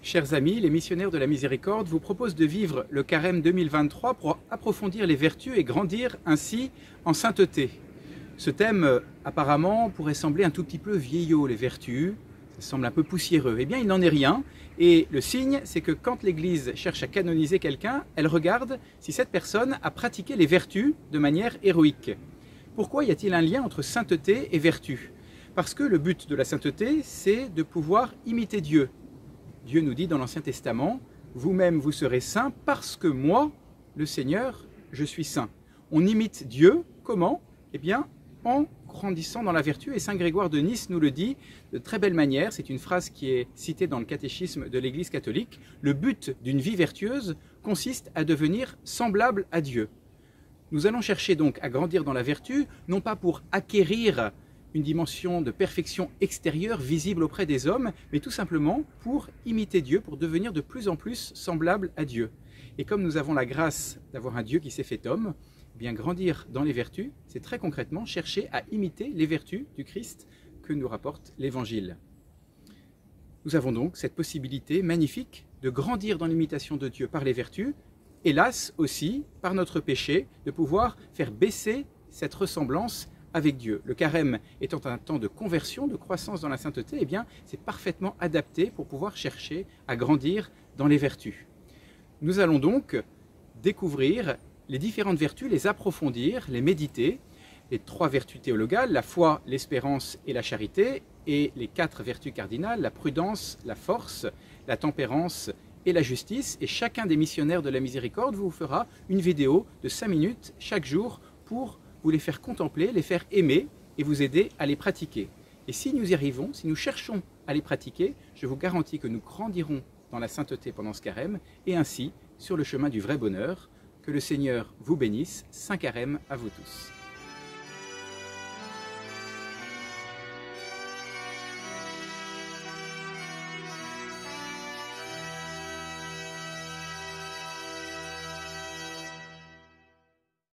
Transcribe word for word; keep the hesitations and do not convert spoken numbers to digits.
Chers amis, les missionnaires de la miséricorde vous proposent de vivre le carême deux mille vingt-trois pour approfondir les vertus et grandir ainsi en sainteté. Ce thème, apparemment, pourrait sembler un tout petit peu vieillot, les vertus, ça semble un peu poussiéreux. Eh bien, il n'en est rien. Et le signe, c'est que quand l'Église cherche à canoniser quelqu'un, elle regarde si cette personne a pratiqué les vertus de manière héroïque. Pourquoi y a-t-il un lien entre sainteté et vertu? Parce que le but de la sainteté, c'est de pouvoir imiter Dieu. Dieu nous dit dans l'Ancien Testament, « Vous-même vous serez saints parce que moi, le Seigneur, je suis saint ». On imite Dieu, comment? Eh bien, en grandissant dans la vertu, et saint Grégoire de Nice nous le dit de très belle manière, c'est une phrase qui est citée dans le catéchisme de l'Église catholique, « Le but d'une vie vertueuse consiste à devenir semblable à Dieu ». Nous allons chercher donc à grandir dans la vertu, non pas pour acquérir une dimension de perfection extérieure visible auprès des hommes, mais tout simplement pour imiter Dieu, pour devenir de plus en plus semblable à Dieu. Et comme nous avons la grâce d'avoir un Dieu qui s'est fait homme, eh bien grandir dans les vertus, c'est très concrètement chercher à imiter les vertus du Christ que nous rapporte l'Évangile. Nous avons donc cette possibilité magnifique de grandir dans l'imitation de Dieu par les vertus, hélas aussi, par notre péché, de pouvoir faire baisser cette ressemblance avec Dieu. Le carême étant un temps de conversion, de croissance dans la sainteté, eh bien, c'est parfaitement adapté pour pouvoir chercher à grandir dans les vertus. Nous allons donc découvrir les différentes vertus, les approfondir, les méditer, les trois vertus théologales, la foi, l'espérance et la charité, et les quatre vertus cardinales, la prudence, la force, la tempérance et la justice. Et chacun des missionnaires de la miséricorde vous fera une vidéo de cinq minutes chaque jour pour vous les faire contempler, les faire aimer et vous aider à les pratiquer. Et si nous y arrivons, si nous cherchons à les pratiquer, je vous garantis que nous grandirons dans la sainteté pendant ce carême et ainsi sur le chemin du vrai bonheur. Que le Seigneur vous bénisse. Saint carême à vous tous.